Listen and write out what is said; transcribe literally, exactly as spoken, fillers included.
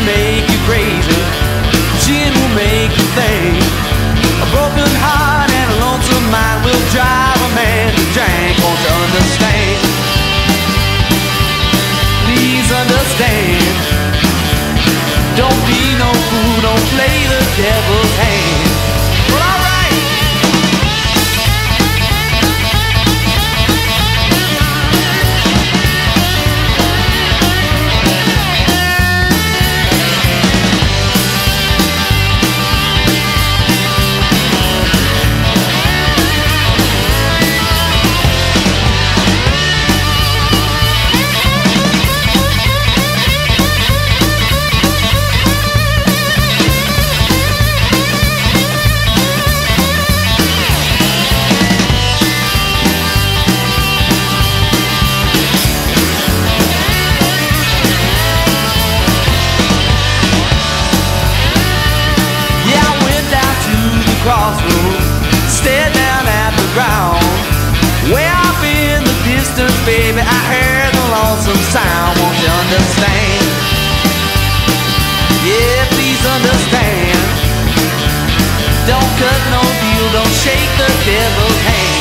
will make you crazy. Gin will make you think. A broken heart and a lonesome mind will drive a man to drink. Won't you understand? Please understand. Don't be no fool, don't play the devil's hand. Well, alright. Crossroads, stare down at the ground. Way up in the distance, baby, I heard the lonesome sound. Won't you understand? Yeah, please understand. Don't cut no deal, don't shake the devil's hand.